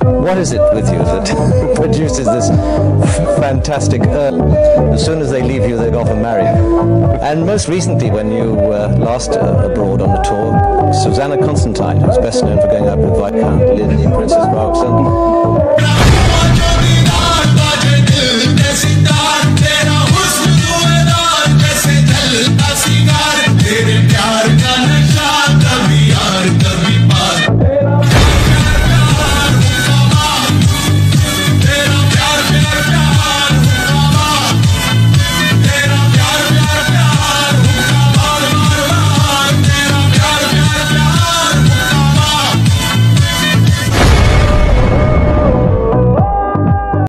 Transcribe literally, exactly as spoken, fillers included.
What is it with you that produces this f fantastic urn? As soon as they leave you, they go off and marry. And most recently, when you were uh, last uh, abroad on the tour, Susanna Constantine, who's best known for going out with Viscount Linley and Princess Margaret.